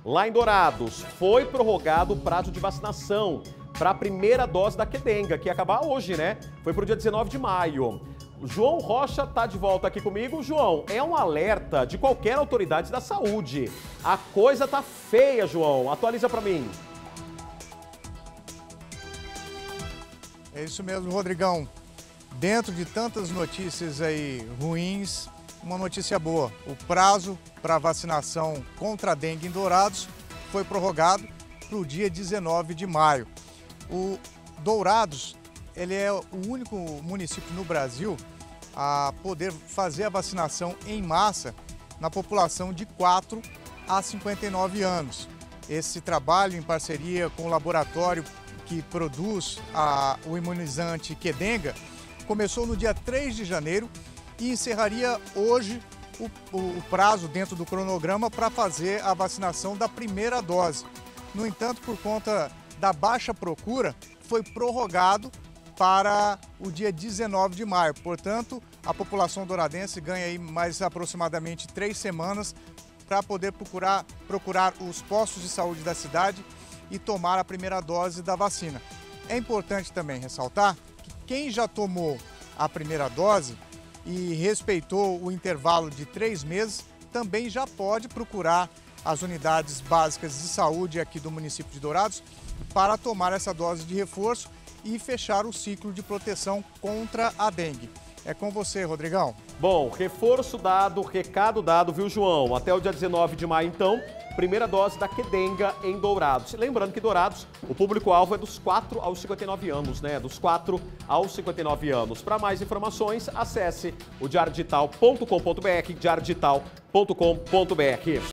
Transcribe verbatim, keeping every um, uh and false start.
Lá em Dourados, foi prorrogado o prazo de vacinação para a primeira dose da Qdenga, que ia acabar hoje, né? Foi para o dia dezenove de maio. O João Rocha está de volta aqui comigo. João, é um alerta de qualquer autoridade da saúde. A coisa tá feia, João. Atualiza para mim. É isso mesmo, Rodrigão. Dentro de tantas notícias aí ruins, uma notícia boa. O prazo para vacinação contra a dengue em Dourados foi prorrogado para o dia dezenove de maio. O Dourados, ele é o único município no Brasil a poder fazer a vacinação em massa na população de quatro a cinquenta e nove anos. Esse trabalho em parceria com o laboratório que produz a, o imunizante Qdenga começou no dia três de janeiro e encerraria hoje o, o, o prazo dentro do cronograma para fazer a vacinação da primeira dose. No entanto, por conta da baixa procura, foi prorrogado para o dia dezenove de maio. Portanto, a população douradense ganha aí mais aproximadamente três semanas para poder procurar, procurar os postos de saúde da cidade e tomar a primeira dose da vacina. É importante também ressaltar que quem já tomou a primeira dose e respeitou o intervalo de três meses, também já pode procurar as unidades básicas de saúde aqui do município de Dourados para tomar essa dose de reforço e fechar o ciclo de proteção contra a dengue. É com você, Rodrigão. Bom, reforço dado, recado dado, viu, João? Até o dia dezenove de maio, então, primeira dose da Qdenga em Dourados. Lembrando que Dourados, o público-alvo é dos quatro aos cinquenta e nove anos, né? Dos quatro aos cinquenta e nove anos. Para mais informações, acesse o diário digital ponto com ponto br, diário digital ponto com ponto br.